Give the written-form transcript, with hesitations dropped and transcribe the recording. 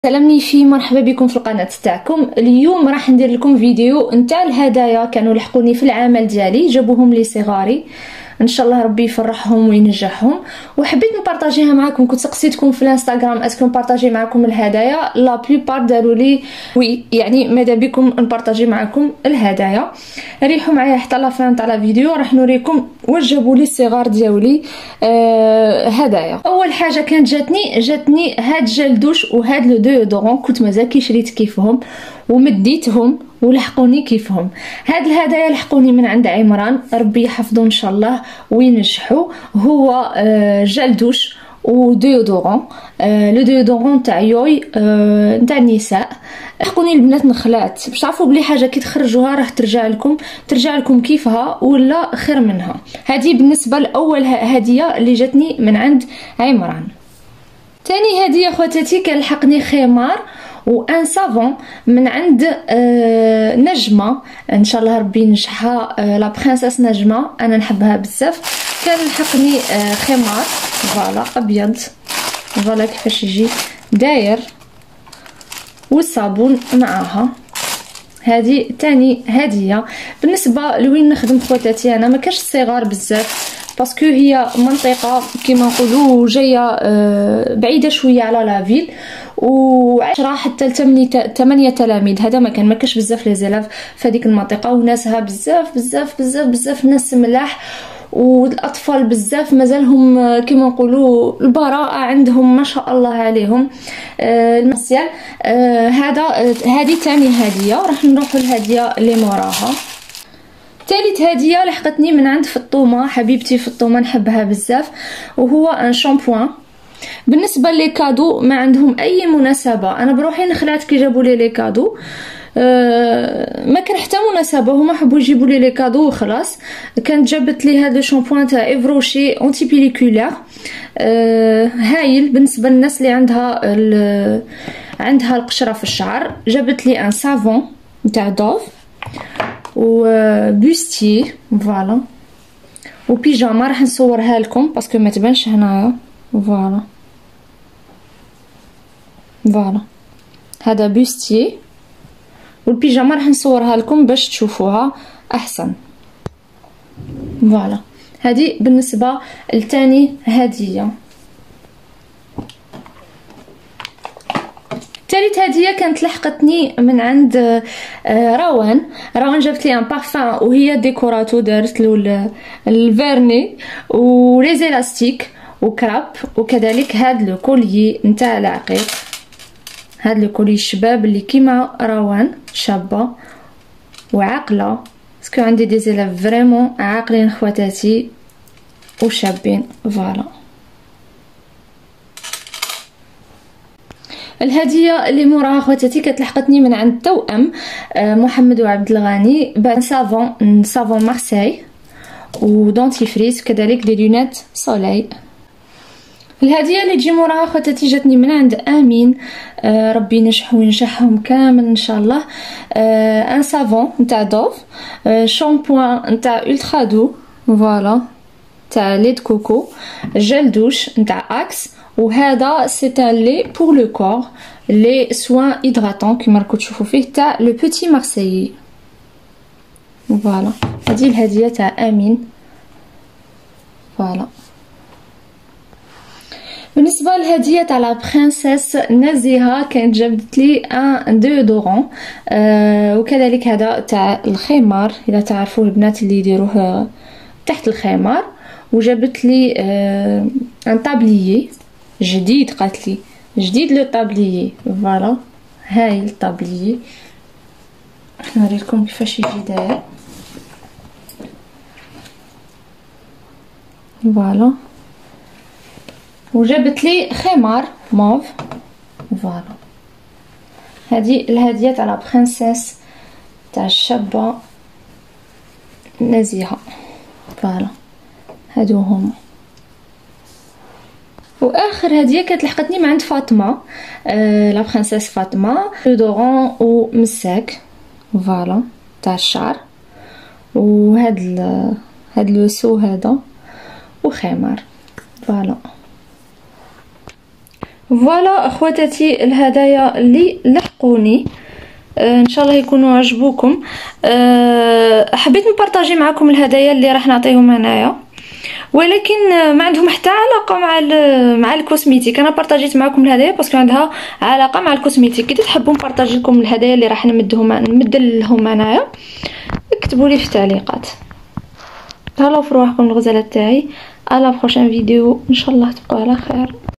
سلام في مرحبا بكم في القناه تاعكم. اليوم راح ندير لكم فيديو نتاع الهدايا. كانوا لحقوني في العمل ديالي، جابوهم لي صغاري، ان شاء الله ربي يفرحهم وينجحهم، وحبيت نبارطاجيها معكم. كنت سقسيتكم في الانستغرام اسكو نبارطاجي معكم الهدايا، لا بليبار داروا لي وي، يعني ماذا بكم نبارطاجي معكم الهدايا. ريحوا معايا حتى لا فان تاع الفيديو، راح نوريكم واش جابوا لي الصغار ديالي هدايا. اول حاجه كانت جاتني هاد جل دوش وهاد لو ديودورون، كنت مازال كي شريت كيفهم ومديتهم ولحقوني كيفهم. هاد الهدايا لحقوني من عند عمران، ربي يحفظه ان شاء الله وينجحوا. هو جل دوش وديودورون، لو ديودورون تاع يوي نتاع النساء. لحقوني البنات نخلات باش تعرفوا بلي حاجه كي تخرجوها راح ترجع لكم كيفها ولا خير منها. هذه بالنسبه لاول هديه اللي جاتني من عند عمران. تاني هديه خواتاتي كان لحقني خمار وان سافون من عند نجمه، ان شاء الله ربي ينجحها، لا برنسيس نجمه، انا نحبها بزاف. كان لحقني خمار فوالا ابيض، فوالا كيفاش يجي داير، والصابون معاها. هذه تاني هديه. بالنسبه لوين نخدم خواتاتي، انا ما كاش الصغار بزاف باسكو هي منطقه كيما نقولوا جايه بعيده شويه على لافيل، و10 حتى 8 تلاميذ. هذا ما كاش بزاف لي زيلاف في هذيك المنطقه، وناسها بزاف بزاف بزاف بزاف ناس ملاح، والاطفال بزاف مازالهم كيما نقولوا البراءه عندهم ما شاء الله عليهم. المسيال هذه ثاني هديه. راح نروحوا الهديه اللي موراها. ثالث هديه لحقتني من عند فطومه، حبيبتي فطومه نحبها بزاف، وهو ان شامبوان. بالنسبه لي كادو ما عندهم اي مناسبه، انا بروحي نخلعت كي جابوا لي كادو، ما كان حتى مناسبه، هما حبوا يجيبوا لي كادو وخلاص. كانت جابت لي هذا الشامبوان تاع ايفروشي اونتي بيليكولير، هايل بالنسبه للناس اللي عندها القشره في الشعر. جابت لي ان سافون تاع دوف وبوستي فوالا، وبيجاما راح نصورها لكم باسكو ما تبانش هنايا. فوالا هذا بوستي، والبيجاما راح نصورها لكم باش تشوفوها احسن. فوالا هذه بالنسبه لتاني هديه. ثالث هديه كانت لحقتني من عند روان جابت لي ان بارفان وهي ديكوراتو، دارت له الفيرني ولي زيلاستيك وكراب، وكذلك هاد لو كولي نتاع العقيق. هاد لو كولي الشباب اللي كيما روان شابه وعاقله، باسكو عندي دي زيلاف فريمون عاقلين خواتاتي وشابين. فوالا الهديه اللي موراها خواتاتي كانت لحقتني من عند توأم محمد وعبد الغني، سافون مارسيل ودونتيفريس، وكذلك دي لونات سولي. الهديه اللي تجي موراها خواتاتي جاتني من عند امين، ربي ينجح وينجحهم كامل ان شاء الله. ان سافون نتاع دوف، شامبوان نتاع الترا دو فوالا تاع ليد كوكو، جل دوش نتاع اكس، وهذا سي ان لي بور لو كور لي سوان هيدراتون كيما راكم تشوفوا فيه تاع لو بوتي مارسيي. فوالا هذه الهديه تاع امين. فوالا بالنسبه للهديه تاع لا برنسيس نزيهه، كانت جابت لي ان ديودورون، وكذلك هذا تاع الخمار اذا تعرفوا البنات اللي يديروه تحت الخمار، وجابت لي ان طابليي جديد، قالت لي جديد لو طابليي. فوالا هاي الطابليي، راح نوريكم كيفاش يجي داير. فوالا وجابت لي خمار موف. فوالا هذه الهديه تاع لا برنسيس تاع الشابه نزيهه. فوالا هادو هما. واخر هديه كانت لحقتني من عند فاطمه، لا برنسيس فاطمه، دورون ومساك فوالا تاع الشعر، وهاد لو سو هذا وخمار. فوالا فوالا اخواتاتي الهدايا اللي لحقوني، ان شاء الله يكونوا عجبوكم. حبيت نبارطاجي معكم الهدايا اللي راح نعطيهم هنايا، ولكن ما عندهم حتى علاقه مع الكوسميتيك. انا بارطاجيت معكم الهدايا باسكو عندها علاقه مع الكوسميتيك. كي تحبوا نبارطاجي لكم الهدايا اللي راح نمد لهم هنايا، اكتبوا لي في التعليقات. تهلاو في رواحكم الغزاله تاعي. على بروشين فيديو ان شاء الله، تبقوا على خير.